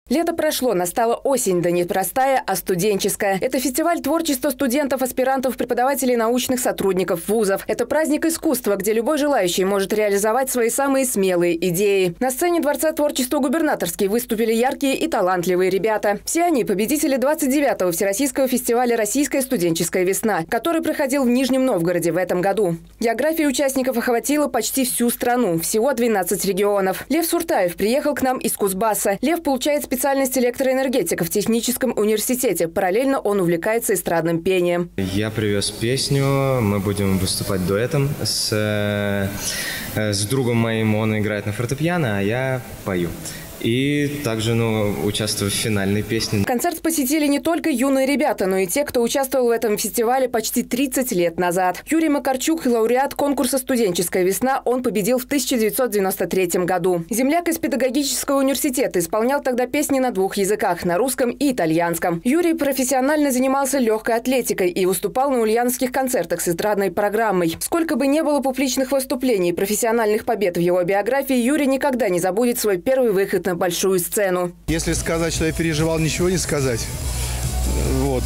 Лето прошло, настала осень, да не простая, а студенческая. Это фестиваль творчества студентов, аспирантов, преподавателей, научных сотрудников вузов. Это праздник искусства, где любой желающий может реализовать свои самые смелые идеи. На сцене Дворца творчества «Губернаторский» выступили яркие и талантливые ребята. Все они победители 29-го Всероссийского фестиваля «Российская студенческая весна», который проходил в Нижнем Новгороде в этом году. География участников охватила почти всю страну, всего 12 регионов. Лев Суртаев приехал к нам из Кузбасса. Лев получает специальность электроэнергетика в техническом университете. Параллельно он увлекается эстрадным пением. Я привез песню, мы будем выступать дуэтом с другом моим. Он играет на фортепиано, а я пою. И также участвую в финальной песне. Концерт посетили не только юные ребята, но и те, кто участвовал в этом фестивале почти 30 лет назад. Юрий Макарчук – лауреат конкурса «Студенческая весна». Он победил в 1993 году. Земляк из педагогического университета исполнял тогда песни на двух языках – на русском и итальянском. Юрий профессионально занимался легкой атлетикой и выступал на ульяновских концертах с эстрадной программой. Сколько бы ни было публичных выступлений и профессиональных побед в его биографии, Юрий никогда не забудет свой первый выход на большую сцену. Если сказать, что я переживал, ничего не сказать. Вот.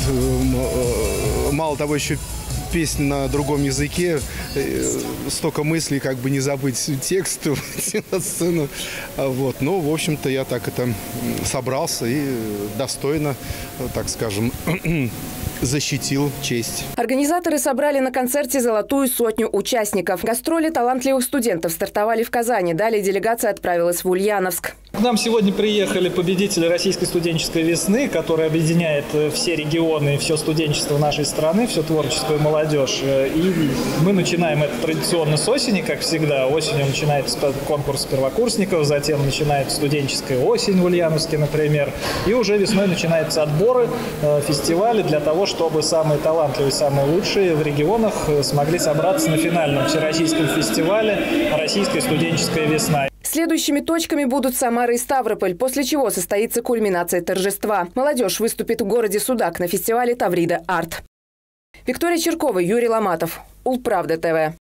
Мало того, еще песня на другом языке, столько мыслей, как бы не забыть текст, выйти на сцену. Вот. Но, в общем-то, я так собрался и достойно, так скажем, защитил честь. Организаторы собрали на концерте золотую сотню участников. Гастроли талантливых студентов стартовали в Казани. Далее делегация отправилась в Ульяновск. К нам сегодня приехали победители Российской студенческой весны, которая объединяет все регионы и все студенчество нашей страны, всю творческую молодежь. И мы начинаем это традиционно с осени, как всегда. Осенью начинается конкурс первокурсников, затем начинается студенческая осень в Ульяновске, например. И уже весной начинаются отборы фестиваля для того, чтобы самые талантливые, самые лучшие в регионах смогли собраться на финальном всероссийском фестивале «Российская студенческая весна». Следующими точками будут Самара и Ставрополь, после чего состоится кульминация торжества. Молодежь выступит в городе Судак на фестивале «Таврида Арт». Виктория Черкова, Юрий Ломатов. Улправда ТВ.